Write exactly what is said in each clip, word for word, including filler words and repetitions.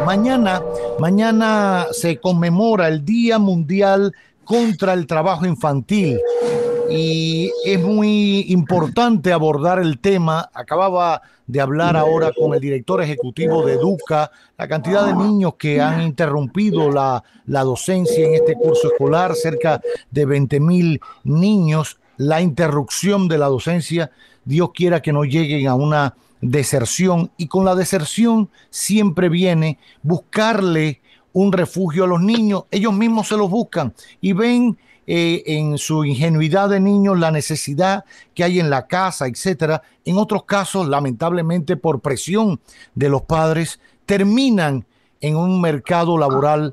Mañana, mañana se conmemora el Día Mundial contra el Trabajo Infantil y es muy importante abordar el tema. Acababa de hablar ahora con el director ejecutivo de Educa, la cantidad de niños que han interrumpido la, la docencia en este curso escolar, cerca de veinte mil niños. La interrupción de la docencia, Dios quiera que no lleguen a una deserción, y con la deserción siempre viene buscarle un refugio a los niños. Ellos mismos se los buscan y ven eh, en su ingenuidad de niños la necesidad que hay en la casa, etcétera. En otros casos, lamentablemente por presión de los padres, terminan en un mercado laboral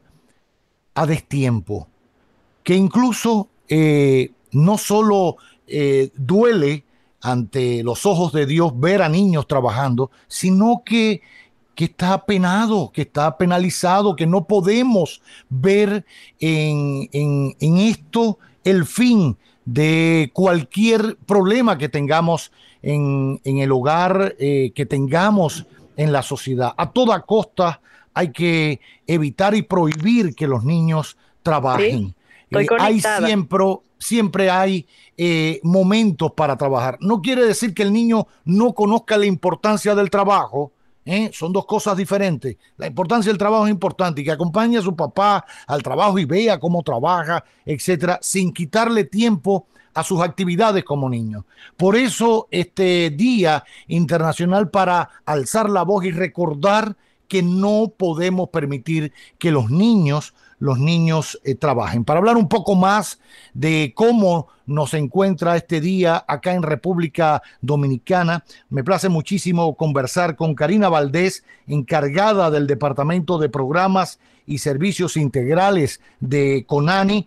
a destiempo, que incluso eh, no solo eh, duele ante los ojos de Dios ver a niños trabajando, sino que, que está penado, que está penalizado, que no podemos ver en, en, en esto el fin de cualquier problema que tengamos en, en el hogar, eh, que tengamos en la sociedad. A toda costa hay que evitar y prohibir que los niños trabajen. Sí, estoy Eh, hay conectada. siempre, siempre hay eh, momentos para trabajar. No quiere decir que el niño no conozca la importancia del trabajo, ¿eh? Son dos cosas diferentes. La importancia del trabajo es importante, y que acompañe a su papá al trabajo y vea cómo trabaja, etcétera, sin quitarle tiempo a sus actividades como niño. Por eso este Día Internacional para alzar la voz y recordar que no podemos permitir que los niños los niños eh, trabajen. Para hablar un poco más de cómo nos encuentra este día acá en República Dominicana, me place muchísimo conversar con Karina Valdés, encargada del Departamento de Programas y Servicios Integrales de CONANI,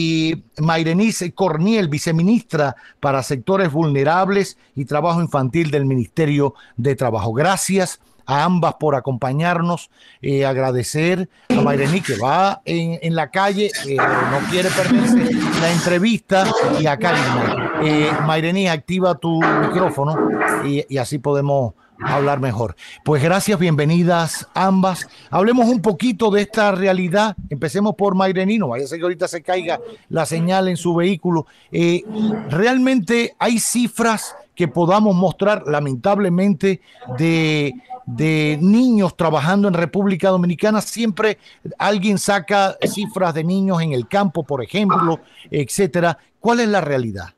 y Mayrenice Corniel, viceministra para sectores vulnerables y trabajo infantil del Ministerio de Trabajo. Gracias a ambas por acompañarnos. Eh, agradecer a Mayrení, que va en, en la calle, eh, no quiere perderse la entrevista, y a Karina. Eh, Mayrení, activa tu micrófono y, y así podemos hablar mejor. Pues gracias, bienvenidas ambas. Hablemos un poquito de esta realidad. Empecemos por Mayrení, no vaya a ser que ahorita se caiga la señal en su vehículo. Eh, realmente hay cifras que podamos mostrar, lamentablemente, de, de niños trabajando en República Dominicana. Siempre alguien saca cifras de niños en el campo, por ejemplo, etcétera. ¿Cuál es la realidad?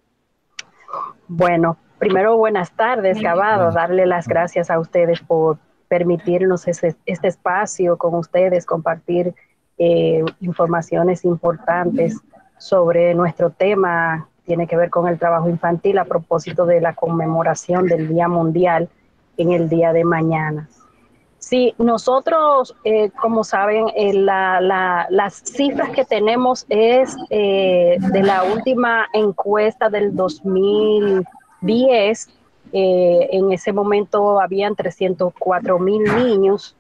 Bueno, primero buenas tardes, Cavado. Darle las gracias a ustedes por permitirnos este, este espacio con ustedes, compartir eh, informaciones importantes sobre nuestro tema. Tiene que ver con el trabajo infantil a propósito de la conmemoración del Día Mundial en el día de mañana. Sí, nosotros, eh, como saben, eh, la, la, las cifras que tenemos es eh, de la última encuesta del dos mil diez. Eh, en ese momento habían trescientos cuatro mil niños.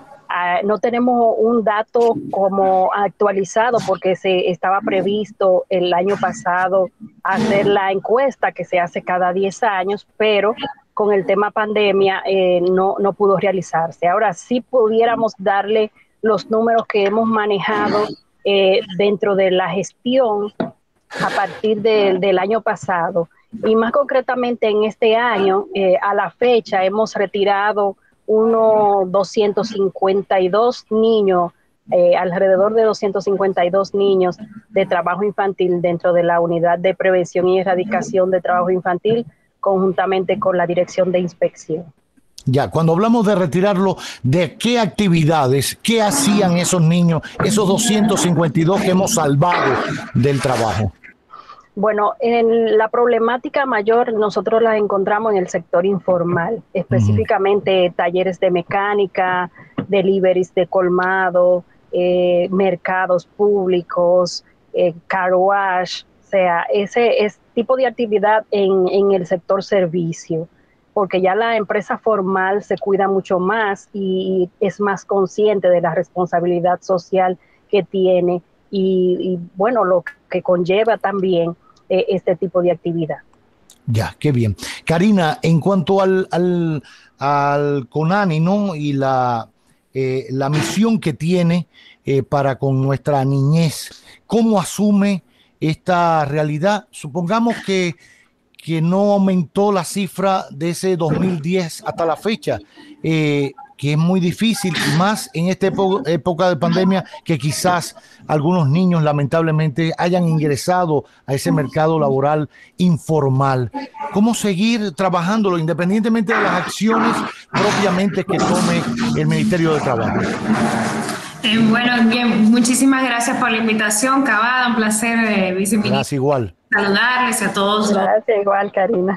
Uh, no tenemos un dato como actualizado porque se estaba previsto el año pasado hacer la encuesta que se hace cada diez años, pero con el tema pandemia eh, no, no pudo realizarse. Ahora sí pudiéramos darle los números que hemos manejado eh, dentro de la gestión a partir de, del año pasado, y más concretamente en este año, eh, a la fecha hemos retirado unos doscientos cincuenta y dos niños, eh, alrededor de doscientos cincuenta y dos niños de trabajo infantil dentro de la Unidad de Prevención y Erradicación de Trabajo Infantil, conjuntamente con la Dirección de Inspección. Ya, cuando hablamos de retirarlo, ¿de qué actividades, qué hacían esos niños, esos doscientos cincuenta y dos que hemos salvado del trabajo? Bueno, en la problemática mayor nosotros la encontramos en el sector informal, específicamente uh-huh. talleres de mecánica, deliveries de colmado, eh, mercados públicos, eh, car wash, o sea, ese, ese tipo de actividad en, en el sector servicio, porque ya la empresa formal se cuida mucho más y es más consciente de la responsabilidad social que tiene y, y bueno, lo que conlleva también eh, este tipo de actividad. Ya, qué bien. Karina, en cuanto al, al, al CONANI, ¿no? Y la eh, la misión que tiene eh, para con nuestra niñez. ¿Cómo asume esta realidad? Supongamos que, que no aumentó la cifra de ese dos mil diez hasta la fecha, eh, que es muy difícil, y más en esta época, época de pandemia, que quizás algunos niños lamentablemente hayan ingresado a ese mercado laboral informal. ¿Cómo seguir trabajándolo independientemente de las acciones propiamente que tome el Ministerio de Trabajo? Eh, bueno, bien, muchísimas gracias por la invitación, Cavada, un placer, eh, viceministro. Gracias, igual. Saludarles a todos. Gracias, igual, Karina.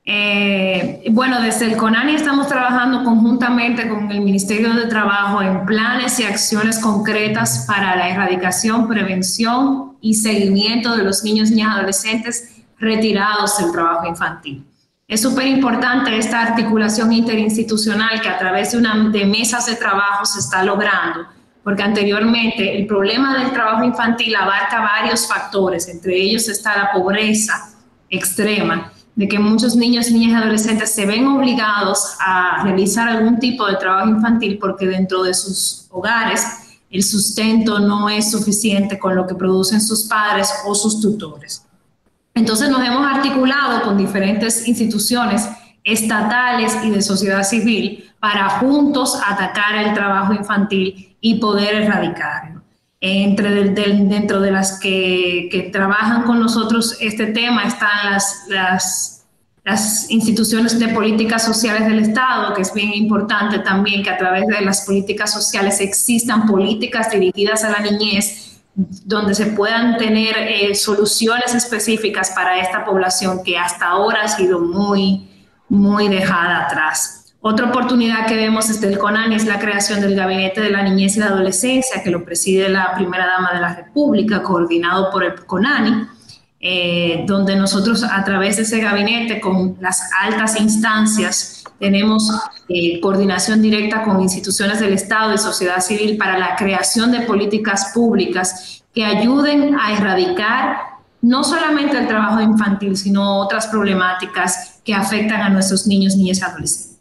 Eh, bueno, desde el CONANI estamos trabajando conjuntamente con el Ministerio de Trabajo en planes y acciones concretas para la erradicación, prevención y seguimiento de los niños, niñas y adolescentes retirados del trabajo infantil. Es súper importante esta articulación interinstitucional que a través de, una, de mesas de trabajo se está logrando, porque anteriormente el problema del trabajo infantil abarca varios factores, entre ellos está la pobreza extrema, de que muchos niños, niñas y adolescentes se ven obligados a realizar algún tipo de trabajo infantil porque dentro de sus hogares el sustento no es suficiente con lo que producen sus padres o sus tutores. Entonces nos hemos articulado con diferentes instituciones estatales y de sociedad civil para juntos atacar el trabajo infantil y poder erradicarlo. Entre de, de, dentro de las que, que trabajan con nosotros este tema están las, las, las instituciones de políticas sociales del Estado, que es bien importante también que a través de las políticas sociales existan políticas dirigidas a la niñez, donde se puedan tener eh, soluciones específicas para esta población que hasta ahora ha sido muy, muy dejada atrás. Otra oportunidad que vemos desde el CONANI es la creación del Gabinete de la Niñez y la Adolescencia, que lo preside la Primera Dama de la República, coordinado por el CONANI, eh, donde nosotros a través de ese gabinete, con las altas instancias, tenemos eh, coordinación directa con instituciones del Estado y sociedad civil para la creación de políticas públicas que ayuden a erradicar no solamente el trabajo infantil, sino otras problemáticas que afectan a nuestros niños, niñas y adolescentes.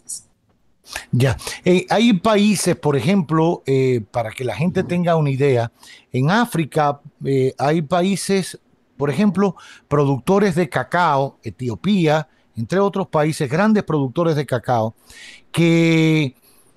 Ya, eh, hay países, por ejemplo, eh, para que la gente tenga una idea, en África eh, hay países, por ejemplo, productores de cacao, Etiopía, entre otros países, grandes productores de cacao, que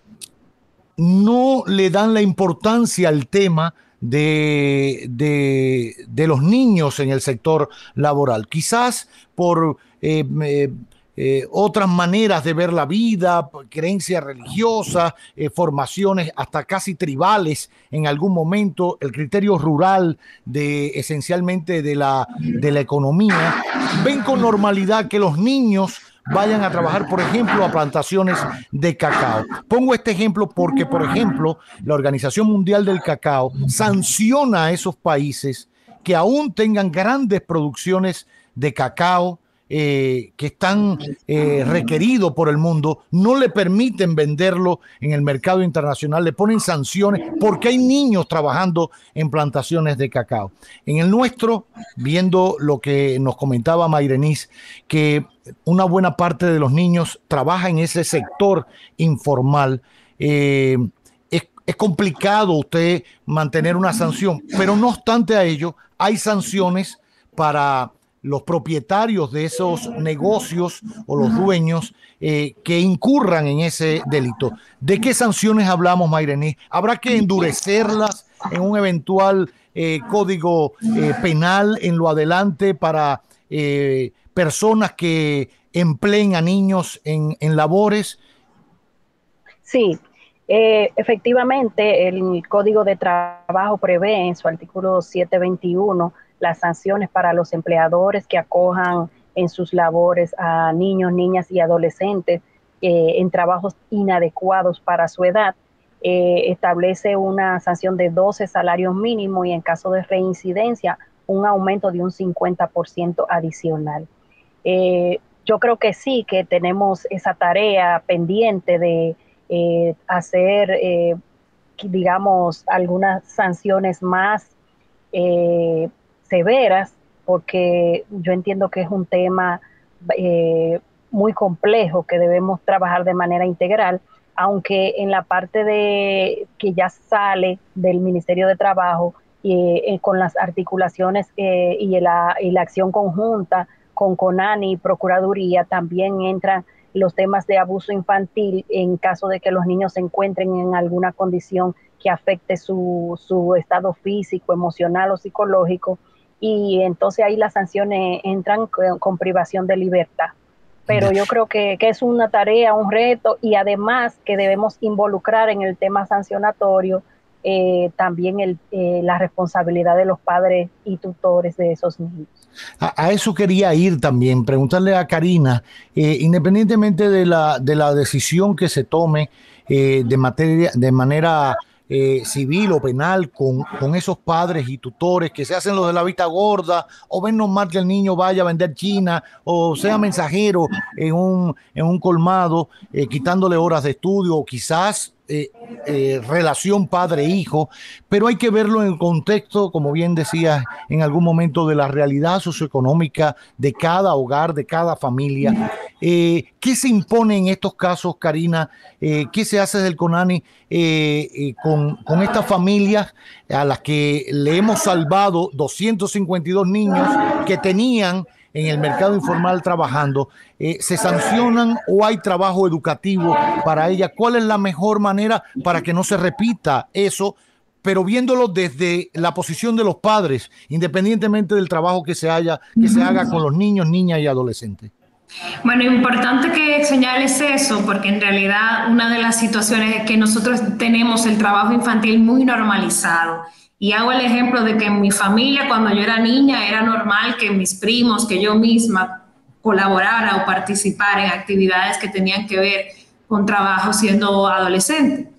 no le dan la importancia al tema de, de, de los niños en el sector laboral, quizás por eh, eh, Eh, otras maneras de ver la vida, creencias religiosas, eh, formaciones hasta casi tribales en algún momento, el criterio rural de esencialmente de la, de la economía, ven con normalidad que los niños vayan a trabajar, por ejemplo, a plantaciones de cacao. Pongo este ejemplo porque, por ejemplo, la Organización Mundial del Cacao sanciona a esos países que aún tengan grandes producciones de cacao, Eh, que están eh, requeridos por el mundo, no le permiten venderlo en el mercado internacional, le ponen sanciones porque hay niños trabajando en plantaciones de cacao. En el nuestro, viendo lo que nos comentaba Mayrenis, que una buena parte de los niños trabaja en ese sector informal, eh, es, es complicado usted mantener una sanción, pero no obstante a ello, hay sanciones para los propietarios de esos negocios o los dueños eh, que incurran en ese delito. ¿De qué sanciones hablamos, Mayrenis? ¿Habrá que endurecerlas en un eventual eh, código eh, penal en lo adelante para eh, personas que empleen a niños en, en labores? Sí, eh, efectivamente el Código de Trabajo prevé en su artículo setecientos veintiuno las sanciones para los empleadores que acojan en sus labores a niños, niñas y adolescentes eh, en trabajos inadecuados para su edad. Eh, establece una sanción de doce salarios mínimos y en caso de reincidencia un aumento de un cincuenta por ciento adicional. Eh, yo creo que sí, que tenemos esa tarea pendiente de eh, hacer, eh, digamos, algunas sanciones más eh, severas, porque yo entiendo que es un tema eh, muy complejo que debemos trabajar de manera integral, aunque en la parte de que ya sale del Ministerio de Trabajo, eh, eh, con las articulaciones eh, y, la, y la acción conjunta con CONANI y Procuraduría, también entran los temas de abuso infantil en caso de que los niños se encuentren en alguna condición que afecte su, su estado físico, emocional o psicológico, y entonces ahí las sanciones entran con, con privación de libertad. Pero yo creo que, que es una tarea, un reto, y además que debemos involucrar en el tema sancionatorio eh, también el, eh, la responsabilidad de los padres y tutores de esos niños. A, a eso quería ir también, preguntarle a Karina, eh, independientemente de la, de la decisión que se tome eh, de, materia, de manera eh, civil o penal con, con esos padres y tutores que se hacen los de la vista gorda o ven normal que el niño vaya a vender china o sea mensajero en un, en un colmado, eh, quitándole horas de estudio o quizás Eh, eh, relación padre-hijo, pero hay que verlo en el contexto, como bien decías en algún momento, de la realidad socioeconómica de cada hogar, de cada familia. Eh, ¿Qué se impone en estos casos, Karina? Eh, ¿Qué se hace del CONANI eh, eh, con, con estas familias a las que le hemos salvado doscientos cincuenta y dos niños que tenían en el mercado informal trabajando? Eh, ¿Se sancionan o hay trabajo educativo para ellas? ¿Cuál es la mejor manera para que no se repita eso, pero viéndolo desde la posición de los padres, independientemente del trabajo que se, haya, que se haga con los niños, niñas y adolescentes? Bueno, importante que señales eso, porque en realidad una de las situaciones es que nosotros tenemos el trabajo infantil muy normalizado. Y hago el ejemplo de que en mi familia, cuando yo era niña, era normal que mis primos, que yo misma colaborara o participara en actividades que tenían que ver con trabajo siendo adolescente.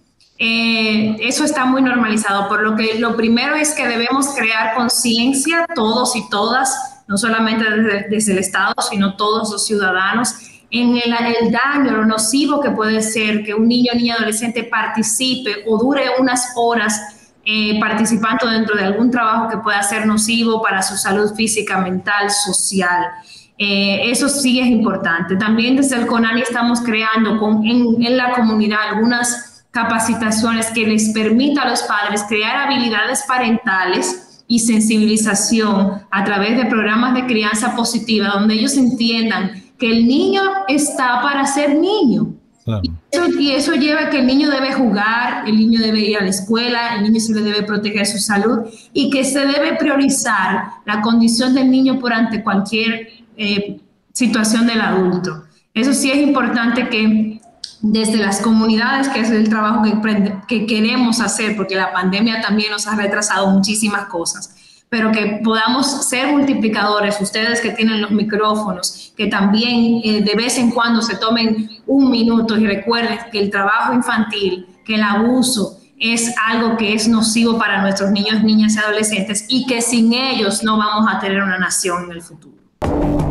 Eh, eso está muy normalizado, por lo que lo primero es que debemos crear conciencia, todos y todas, no solamente desde, desde el Estado, sino todos los ciudadanos, en el, el daño, lo nocivo que puede ser que un niño o niña adolescente participe o dure unas horas Eh, participando dentro de algún trabajo que pueda ser nocivo para su salud física, mental, social. Eh, eso sí es importante. También desde el CONANI estamos creando con, en, en la comunidad algunas capacitaciones que les permitan a los padres crear habilidades parentales y sensibilización a través de programas de crianza positiva, donde ellos entiendan que el niño está para ser niño. Claro. Y, eso, y eso lleva a que el niño debe jugar, el niño debe ir a la escuela, el niño se le debe proteger su salud y que se debe priorizar la condición del niño por ante cualquier eh, situación del adulto. Eso sí es importante que desde las comunidades, que es el trabajo que, que queremos hacer, porque la pandemia también nos ha retrasado muchísimas cosas, pero que podamos ser multiplicadores, ustedes que tienen los micrófonos, que también eh, de vez en cuando se tomen un minuto y recuerden que el trabajo infantil, que el abuso es algo que es nocivo para nuestros niños, niñas y adolescentes y que sin ellos no vamos a tener una nación en el futuro.